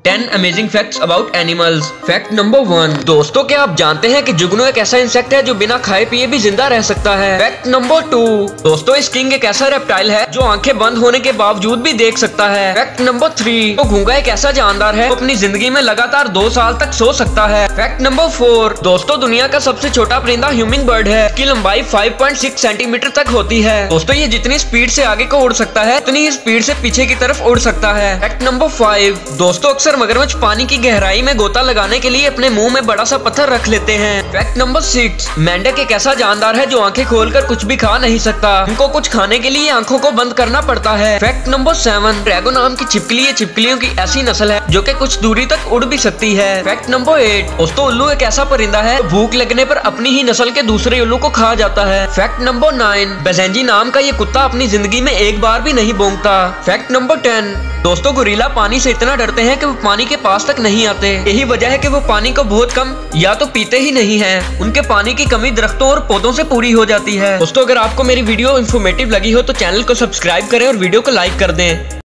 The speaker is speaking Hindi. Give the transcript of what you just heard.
10 amazing facts about animals. Fact number 1, दोस्तों क्या आप जानते हैं कि जुगनू एक ऐसा इंसेक्ट है जो बिना खाए पिए भी जिंदा रह सकता है। फैक्ट नंबर 2, दोस्तों स्किंग एक ऐसा रेप्टाइल है जो आंखें बंद होने के बावजूद भी देख सकता है। फैक्ट नंबर 3, तो घोंगा एक ऐसा जानदार है जो अपनी जिंदगी में लगातार 2 साल तक सो सकता है। फैक्ट नंबर 4, दोस्तों दुनिया का सबसे छोटा परिंदा ह्यूमिंग बर्ड है, इसकी लंबाई 5.6 सेंटीमीटर तक होती है। दोस्तों ये जितनी स्पीड से आगे को उड़ सकता है उतनी ही स्पीड से पीछे की तरफ उड़ सकता है। फैक्ट नंबर 5, दोस्तों अक्सर मगरमच्छ पानी की गहराई में गोता लगाने के लिए अपने मुंह में बड़ा सा पत्थर रख लेते हैं। फैक्ट नंबर 6, मेंढक एक ऐसा जानदार है जो आंखें खोलकर कुछ भी खा नहीं सकता, उनको कुछ खाने के लिए आंखों को बंद करना पड़ता है। फैक्ट नंबर 7, ड्रैगो नाम की छिपकली ये छिपकलियों की ऐसी नस्ल है जो कि कुछ दूरी तक उड़ भी सकती है। फैक्ट नंबर 8, दोस्तों उल्लू एक ऐसा परिंदा है भूख लगने पर अपनी ही नस्ल के दूसरे उल्लू को खा जाता है। फैक्ट नंबर 9, बेजेंजी नाम का ये कुत्ता अपनी जिंदगी में एक बार भी नहीं भौंकता। फैक्ट नंबर 10, दोस्तों गोरिल्ला पानी से इतना डरते हैं कि वो पानी के पास तक नहीं आते। यही वजह है कि वो पानी को बहुत कम या तो पीते ही नहीं हैं। उनके पानी की कमी दरख्तों और पौधों से पूरी हो जाती है। दोस्तों अगर आपको मेरी वीडियो इन्फॉर्मेटिव लगी हो तो चैनल को सब्सक्राइब करें और वीडियो को लाइक कर दें।